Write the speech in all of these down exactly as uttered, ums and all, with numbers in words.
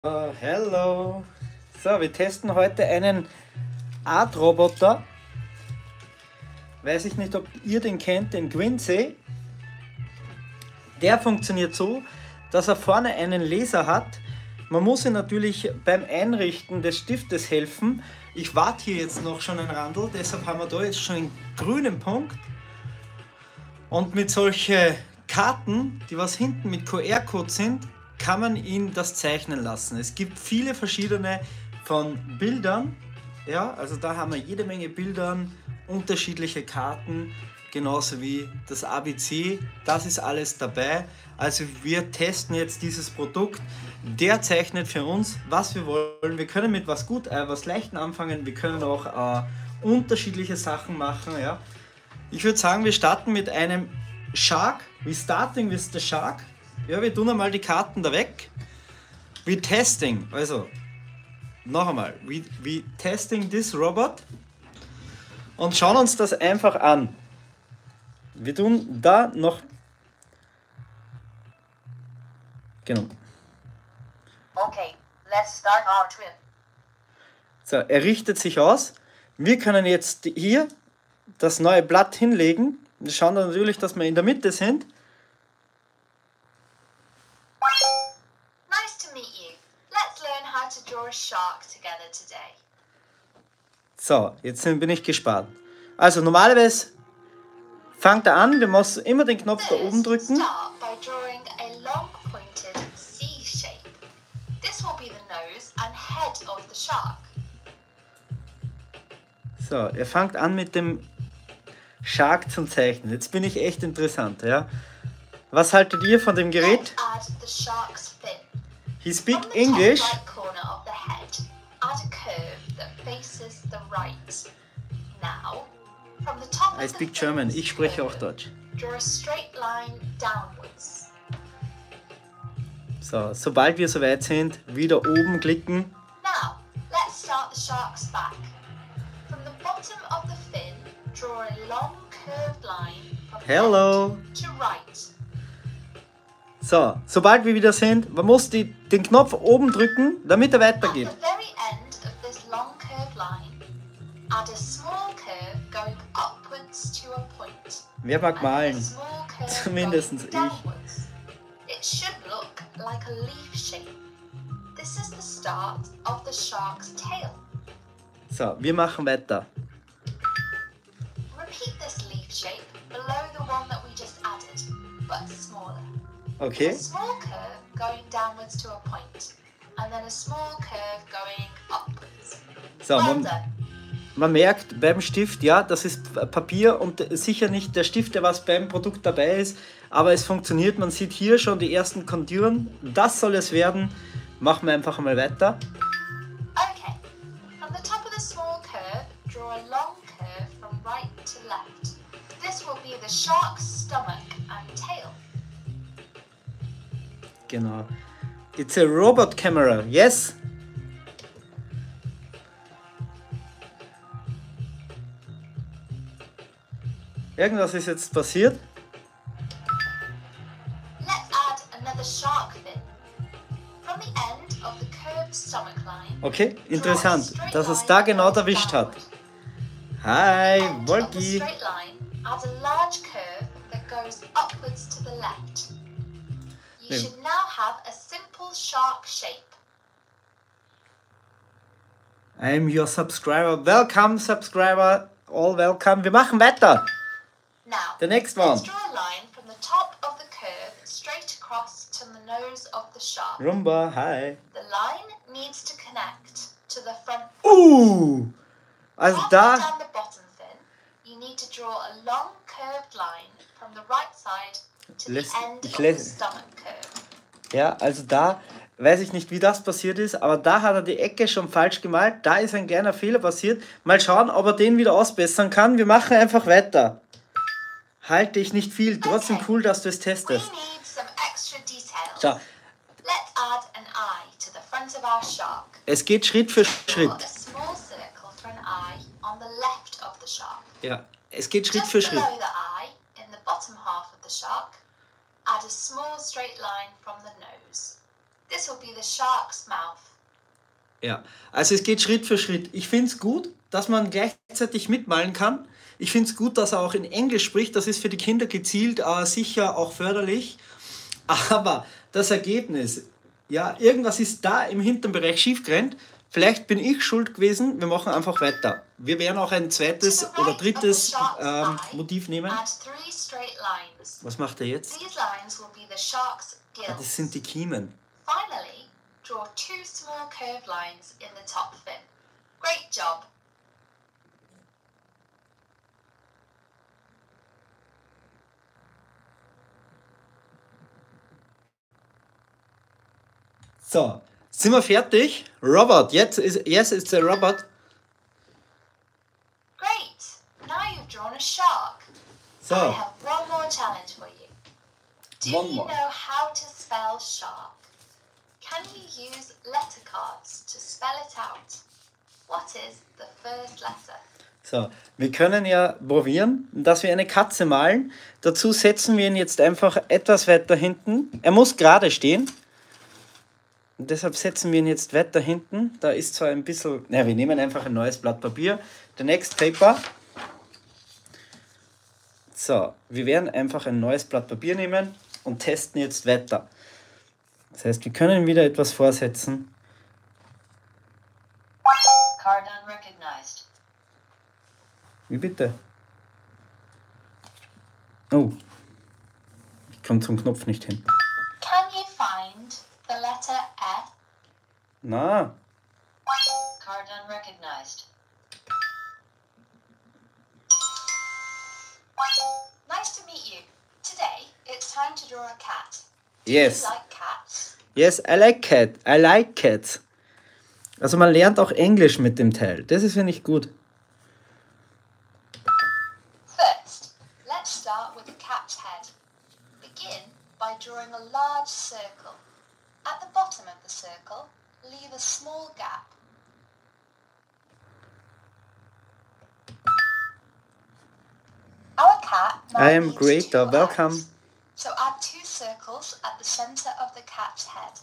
Uh, hello. So, wir testen heute einen Art-Roboter. Weiß ich nicht, ob ihr den kennt, den Quincy. Der funktioniert so, dass er vorne einen Laser hat. Man muss ihm natürlich beim Einrichten des Stiftes helfen. Ich warte hier jetzt noch schon ein Randl, deshalb haben wir da jetzt schon einen grünen Punkt. Und mit solchen Karten, die was hinten mit Q R-Code sind, kann man ihn das zeichnen lassen. Es gibt viele verschiedene von Bildern. Ja, also da haben wir jede Menge Bildern, unterschiedliche Karten, genauso wie das A B C. Das ist alles dabei. Also wir testen jetzt dieses Produkt. Der zeichnet für uns, was wir wollen. Wir können mit was gut, äh, was Leichten anfangen. Wir können auch äh, unterschiedliche Sachen machen. Ja. Ich würde sagen, wir starten mit einem Shark. We starting with the Shark. Ja, wir tun einmal die Karten da weg. We testing, also noch einmal, we, we testing this robot und schauen uns das einfach an. Wir tun da noch, genau. Okay, let's start our trip. So, er richtet sich aus. Wir können jetzt hier das neue Blatt hinlegen. Wir schauen dann natürlich, dass wir in der Mitte sind. Nice to meet you. Let's learn how to draw a shark together today. So, jetzt bin ich gespannt. Also normalerweise fängt er an, wir müssen immer den Knopf da oben drücken. Start by drawing a long pointed C shape. This will be the nose and head of the shark. So, er fängt an mit dem Shark zum Zeichnen. Jetzt bin ich echt interessant, ja. Was haltet ihr von dem Gerät? Let's add the shark's fin. He speak From the English. top right corner of the head, add a curve that faces the right. Now, from the top I of the speak German. fin's Ich spreche auch curve, Deutsch. draw a straight line downwards. So, sobald wir soweit sind, wieder oben klicken. Now, let's start the shark's back. From the bottom of the fin, draw a long curved line from Hello. left to right. So, sobald wir wieder sind, man muss die, den Knopf oben drücken, damit er At weitergeht. the very end of this long curved line, add a small curve going upwards to a point. Wer mag And then a malen? small curve Zumindestens going ich. downwards. It should look like a leaf shape. This is the start of the shark's tail. So, wir machen weiter. Repeat this leaf shape below the one that we just added, but smaller. Okay? A small curve going downwards to a point, and then a small curve going upwards. So, Well man, done. man merkt beim Stift, ja, das ist Papier und sicher nicht der Stift, der was beim Produkt dabei ist, aber es funktioniert. Man sieht hier schon die ersten Konturen. Das soll es werden. Machen wir einfach mal weiter. Okay. From the top of the small curve, draw a long curve from right to left. This will be the shark's stomach and tail. Genau. It's a robot camera, yes? Irgendwas ist jetzt passiert. Let's add another shark fin. From the end of the curved stomach line, Okay, draw a interessant, straight dass es line da genau that goes erwischt hat. downward. Hi, End of the Wolki. straight line, add a large curve that goes upwards to the left. You Nee. should now have a simple shark shape. I'm your subscriber. Welcome, subscriber. All welcome. Wir machen weiter. Now, The next let's one. draw a line from the top of the curve straight across to the nose of the shark. Rumba, hi. The line needs to connect to the front. Uh, also Halfway da, down the bottom fin, you need to draw a long curved line from the right side to Lässt- the end ich of the lässt- stomach curve. ja, also da weiß ich nicht, wie das passiert ist, aber da hat er die Ecke schon falsch gemalt. Da ist ein kleiner Fehler passiert. Mal schauen, ob er den wieder ausbessern kann. Wir machen einfach weiter. Halte ich nicht viel. Trotzdem cool, dass du es We testest. need some extra details. So, Let's add an eye to the front of our shark. es geht Schritt für Draw Schritt. a small circle for an eye on the left of the shark. Ja, es geht Schritt Just für below Schritt. the eye, in the bottom half of the shark, add a small straight line from the nose. This will be the shark's mouth. Ja, also es geht Schritt für Schritt. Ich finde es gut, dass man gleichzeitig mitmalen kann. Ich finde es gut, dass er auch in Englisch spricht. Das ist für die Kinder gezielt, äh, sicher auch förderlich. Aber das Ergebnis, ja, irgendwas ist da im hinteren Bereich schiefgerannt. Vielleicht bin ich schuld gewesen. Wir machen einfach weiter. Wir werden auch ein zweites oder drittes ähm, Motiv nehmen. Add three straight lines. Was macht er jetzt? These lines will be the shark's Ah, das gills. sind die Kiemen. Finally, draw two small curved lines in the top fin. Great job. So, sind wir fertig? Robert, jetzt ist yes, it's a Robert. Great. Now you've drawn a shark. So, I have one more challenge for you. Do One you more. know how to spell shark? Can you use letter cards to spell it out? What is the first letter? so, wir können ja probieren, dass wir eine Katze malen. Dazu setzen wir ihn jetzt einfach etwas weiter hinten. Er muss gerade stehen. Und deshalb setzen wir ihn jetzt weiter hinten. Da ist zwar ein bisschen... Na, wir nehmen einfach ein neues Blatt Papier. The next paper. So, wir werden einfach ein neues Blatt Papier nehmen und testen jetzt weiter. Das heißt, wir können wieder etwas vorsetzen. Card unrecognized. Wie bitte? Oh, ich komme zum Knopf nicht hin. Can you find the letter F? Na, Card unrecognized. Nice to meet you. Today, it's time to draw a cat. Do yes. you like cats? Yes, I like cat. I like cats. Also man lernt auch Englisch mit dem Teil. Das ist, finde ich, gut. First, let's start with the cat's head. Begin by drawing a large circle. At the bottom of the circle, leave a small gap. Our cat now I am needs great. two uh, Welcome. eyes. So add two circles at the center of the cat's head.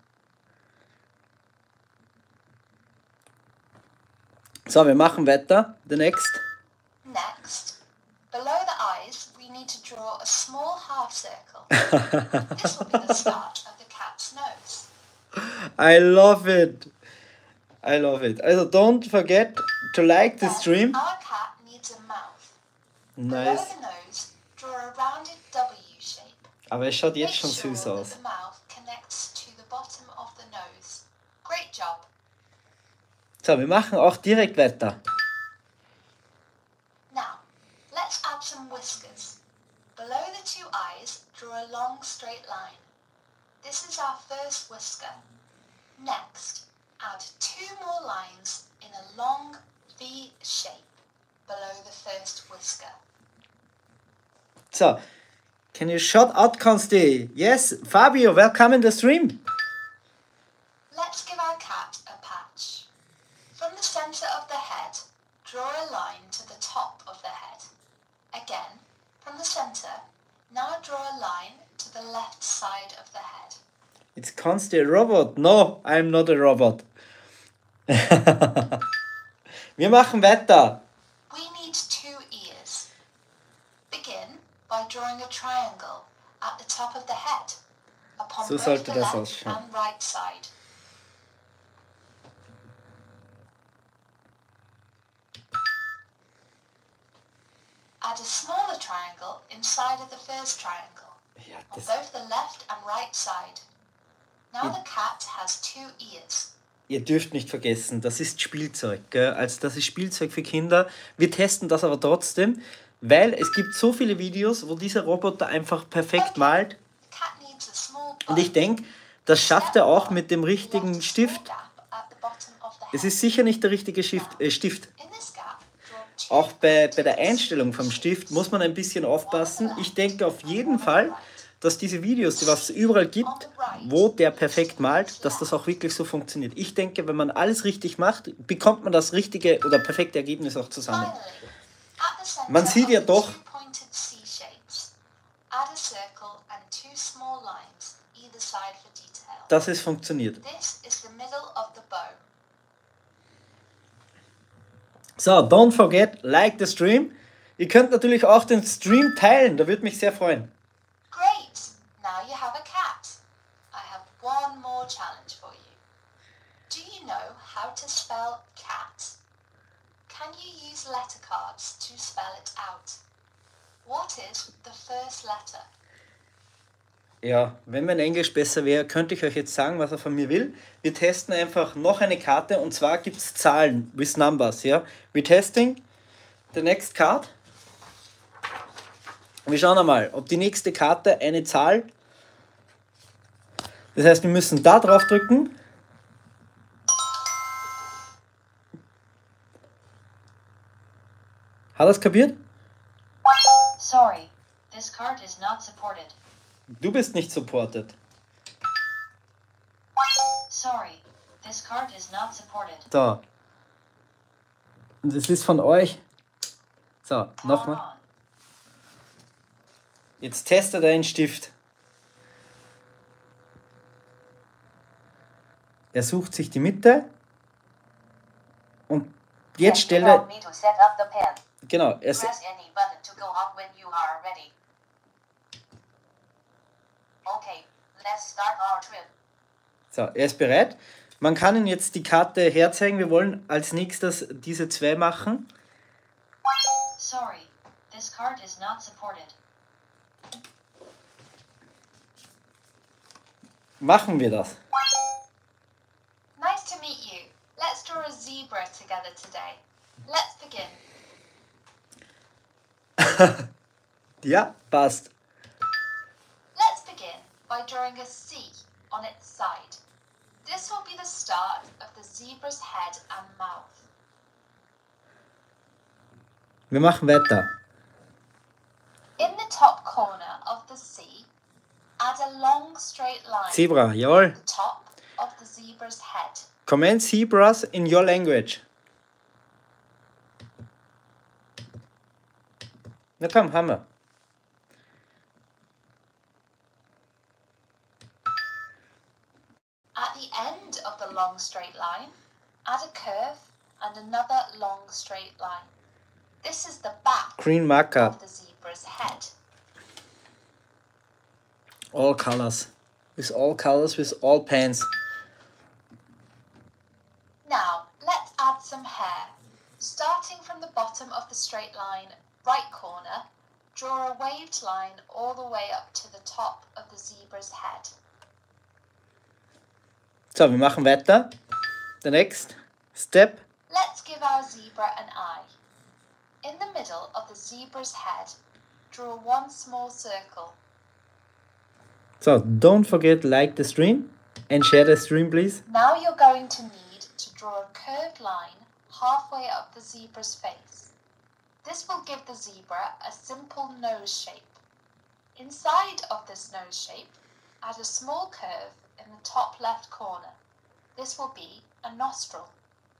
So, wir machen weiter. The next. Next, below the eyes, we need to draw a small half circle. This will be the start of the cat's nose. I love it. I love it. Also don't forget to like the Then stream. our cat needs a mouth. Below Nice. the nose, draw a rounded W shape. Aber es schaut jetzt Make schon sure süß that aus. the mouth connects to the bottom of the nose. Great job. So, wir machen auch direkt weiter. Now, let's add some whiskers. Below the two eyes, draw a long straight line. This is our first whisker. Next, add two more lines in a long V shape below the first whisker. So, can you shout out, Consti? Yes, Fabio, welcome in the stream. Let's give our cat a patch. From the center of the head, draw a line to the top of the head. Again, from the center, now draw a line to the left side of the head. It's Consti a robot. No, I'm not a robot. Wir machen weiter. We need two ears. Begin by drawing a triangle at the top of the head, upon So both sollte the das left ausschauen. and right side. Add a smaller triangle inside of the first triangle, Ja, on das, both the left and right side. Now the cat has two ears. ihr dürft nicht vergessen, das ist Spielzeug. Gell? Also das ist Spielzeug für Kinder. Wir testen das aber trotzdem, weil es gibt so viele Videos, wo dieser Roboter einfach perfekt malt. The cat needs a small Und ich denke, das schafft er auch mit dem richtigen Stift. Es ist sicher nicht der richtige Stift. Äh, Stift. Auch bei, bei der Einstellung vom Stift muss man ein bisschen aufpassen. Ich denke auf jeden Fall, dass diese Videos, die was es überall gibt, wo der perfekt malt, dass das auch wirklich so funktioniert. Ich denke, wenn man alles richtig macht, bekommt man das richtige oder perfekte Ergebnis auch zusammen. Man sieht ja doch, Add a circle and two small lines either side for detail. dass es funktioniert. This is the middle of the bow. So, don't forget, like the stream. Ihr könnt natürlich auch den Stream teilen, da würde mich sehr freuen. Great! Now you have a cat. I have one more challenge for you. Do you know how to spell cat? Can you use letter cards to spell it out? What is the first letter? Ja, wenn mein Englisch besser wäre, könnte ich euch jetzt sagen, was er von mir will. Wir testen einfach noch eine Karte und zwar gibt es Zahlen with numbers. Ja? We're testing the next card. Wir schauen einmal, ob die nächste Karte eine Zahl. Das heißt, wir müssen da drauf drücken. Hat er es kapiert? Sorry, this card is not supported. Du bist nicht supported. Sorry, this card is not supported. So. Und das ist von euch. So, nochmal. Jetzt testet er einen Stift. Er sucht sich die Mitte. Und jetzt stellt er... Genau, er, Press any button to go off when you are ready. Okay, let's start our trip. So, er ist bereit. Man kann ihm jetzt die Karte herzeigen. Wir wollen als nächstes diese zwei machen. Sorry, this card is not supported. Machen wir das. Nice to meet you. Let's draw a zebra together today. Let's begin. Ja, passt. Let's begin by drawing a C on its side. This will be the start of the zebra's head and mouth. Wir machen weiter. In the top corner of the C, add a long straight line Zebra, jawohl. to the top of the zebra's head. Comment zebras in your language. Na komm, haben wir. At the end of the long straight line, add a curve and another long straight line. This is the back Green marker. of the zebra's head. All colors. With all colors, with all pens. Now, let's add some hair. Starting from the bottom of the straight line, right corner, draw a waved line all the way up to the top of the zebra's head. So, wir machen weiter. The next step. Let's give our zebra an eye. In the middle of the zebra's head, draw one small circle. So, don't forget like the stream and share the stream, please. Now you're going to need to draw a curved line halfway up the zebra's face. This will give the zebra a simple nose shape. Inside of this nose shape, add a small curve in the top left corner. This will be a nostril.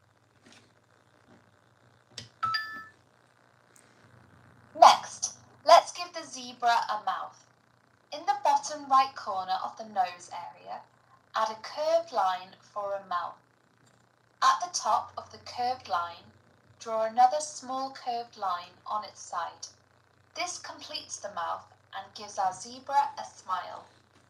Next, let's give the zebra a mouth. In the bottom right corner of the nose area, add a curved line for a mouth. At the top of the curved line, draw another small curved line on its side. This completes the mouth and gives our zebra a smile.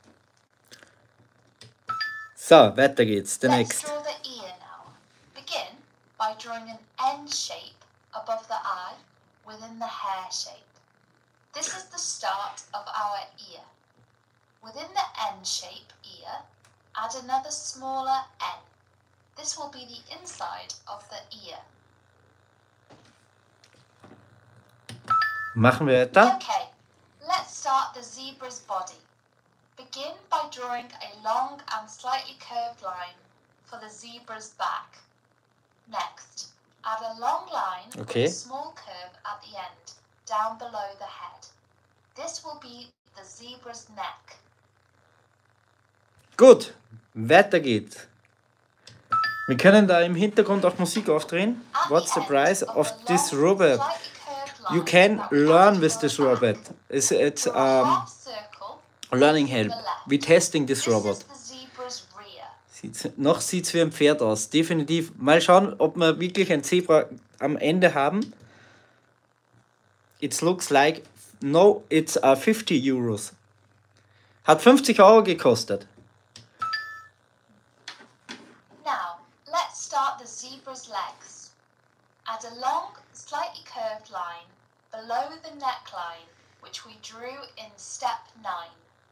So, weiter geht's. The Let's next. draw the ear now. Begin by drawing an N shape above the eye within the hair shape. This is the start of our ear. Within the N shape ear, add another smaller N. This will be the inside of the ear. Machen wir weiter. Okay, let's start the zebra's body. Begin by drawing a long and slightly curved line for the zebra's back. Next, add a long line Okay. with a small curve at the end, down below the head. This will be the zebra's neck. Gut, weiter geht's. Wir können da im Hintergrund auch Musik aufdrehen. At What's the the price end of the this long, robot? slightly curved line You can that we learn added with for this the back. robot. It's, it's Draw a um, half circle learning help. We're testing this This robot. is the zebra's Sieht's, noch sieht es wie ein Pferd aus, definitiv. Mal schauen, ob wir wirklich ein Zebra am Ende haben. It looks like, no, it's uh, fifty Euros. Hat fünfzig Euro gekostet. Now, let's start the zebra's legs. Add a long, slightly curved line below the neckline, which we drew in step nine.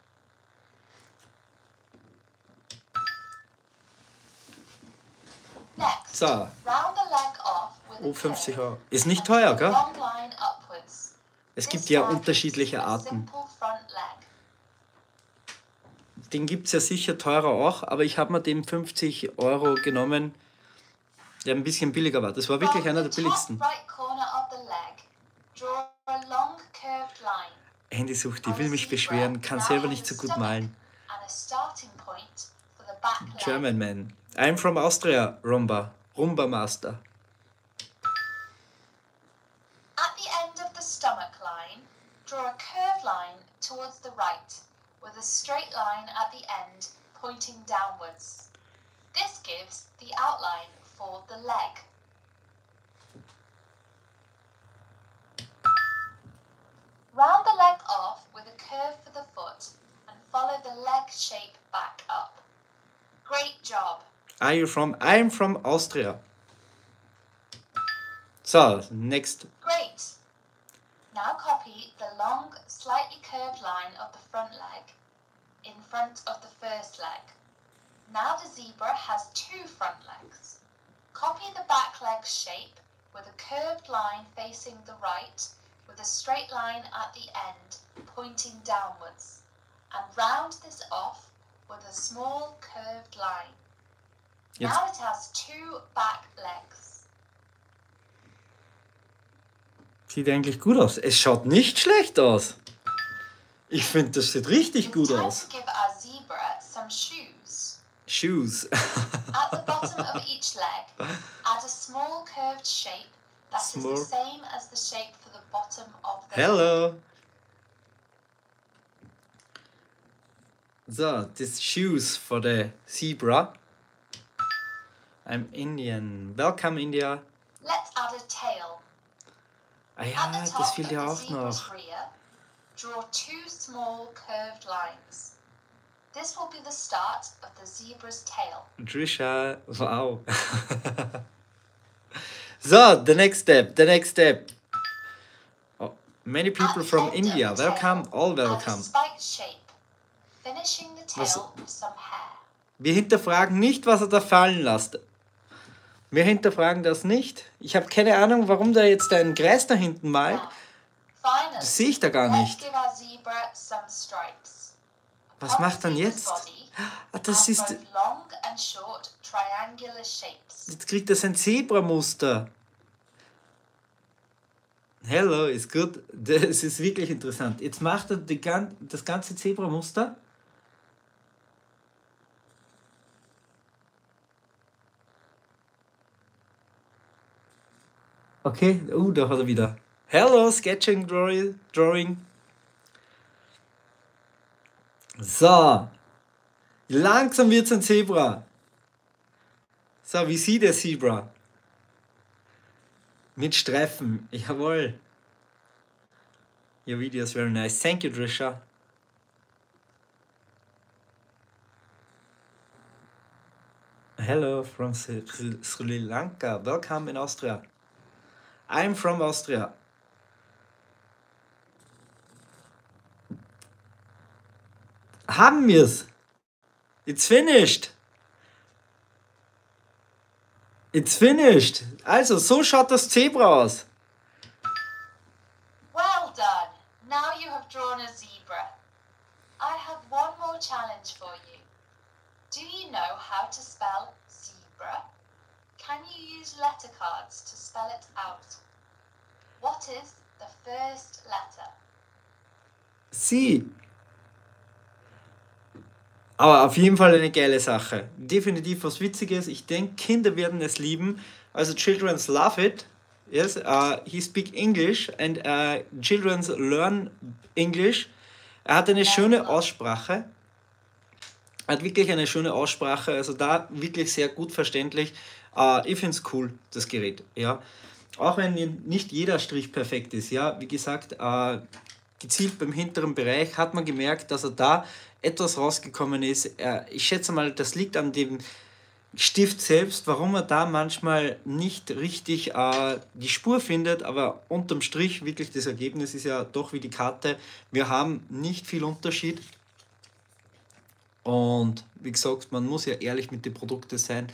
Next, So, round the leg off with oh, a fünfzig curve Euro. Ist nicht and teuer, pull the gell? long line upwards. Es gibt This ja leg gives unterschiedliche you a Arten. simple front leg. Den gibt es ja sicher teurer auch, aber ich habe mir den fünfzig Euro genommen, der ein bisschen billiger war. Das war wirklich From einer the der top billigsten. right corner of the leg, draw a long curved line. Handysucht, die will mich beschweren, kann selber nicht so gut malen. And a starting point for the back leg. German man. I'm from Austria, Rumba. Rumba Master. At the end of the stomach line, draw a curved line towards the right, with a straight line at the end pointing downwards. This gives the outline for the leg. Round the leg off with a curve for the foot and follow the leg shape back up. Great job! Are you from? I'm from Austria. So, next. Great! Now copy the long, slightly curved line of the front leg in front of the first leg. Now the zebra has two front legs. Copy the back leg shape with a curved line facing the right with a straight line at the end pointing downwards, and round this off with a small curved line. Jetzt. Now it has two back legs. Sieht eigentlich gut aus. Es schaut nicht schlecht aus. Ich finde, das sieht richtig It's gut time aus. to give our zebra some shoes. Shoes. At the bottom of each leg, add a small curved shape that is Small. the same as the shape for the bottom of the leg. Hello. So, this shoes for the zebra. I'm Indian. Welcome, India. Let's add a tail. Ah At ja, the das top fehlt of ja the auch zebra's noch. rear, draw two small curved lines. This will be the start of the zebra's tail. Trisha, wow. So, the next step, the next step. Oh, many people At the from end of India. the Welcome, tail, all add a welcome. spiked shape, finishing the Was- tail with some hair. Wir hinterfragen nicht, was er da fallen lässt. Wir hinterfragen das nicht. Ich habe keine Ahnung, warum da jetzt ein Kreis da hinten malt. Now, finally, Das sehe ich da gar let's nicht. give our zebra some stripes. Was On macht the dann zebra's jetzt? body Ah, das are ist. both long and short triangular shapes. Jetzt kriegt das ein Zebramuster. Hello, ist gut. Das ist wirklich interessant. Jetzt macht er die, gan- das ganze Zebramuster. Okay, uh, da hat er wieder. Hello, Sketching Drawing. drawing. So. Langsam wird es ein Zebra. So, wie sieht der Zebra? Mit Streifen. Jawohl. Your video is very nice. Thank you, Trisha. Hello from Sri Sri Lanka. Welcome in Austria. I'm from Austria. Haben wir's? It's finished. It's finished. Also, so schaut das Zebra aus. Well done. Now you have drawn a zebra. I have one more challenge for you. Do you know how to spell zebra? Can you use letter cards to spell it out? What is the first letter? Sie. Aber auf jeden Fall eine geile Sache. Definitiv was Witziges. Ich denke, Kinder werden es lieben. Also children's love it. Yes, uh, he speak English and uh, children's learn English. Er hat eine schöne Aussprache. Hat wirklich eine schöne Aussprache, also da wirklich sehr gut verständlich. Äh, ich finde es cool, das Gerät. Ja. Auch wenn nicht jeder Strich perfekt ist. Ja. Wie gesagt, äh, gezielt beim hinteren Bereich hat man gemerkt, dass er da etwas rausgekommen ist. Äh, ich schätze mal, das liegt an dem Stift selbst, warum er da manchmal nicht richtig äh, die Spur findet, aber unterm Strich wirklich das Ergebnis ist ja doch wie die Karte. Wir haben nicht viel Unterschied und wie gesagt, man muss ja ehrlich mit den Produkten sein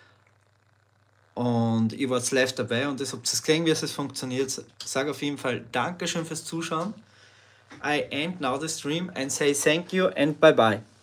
und ich war jetzt live dabei und das habt ihr gesehen, wie es funktioniert. Ich sage auf jeden Fall Dankeschön fürs Zuschauen. I end now the stream and say thank you and bye bye.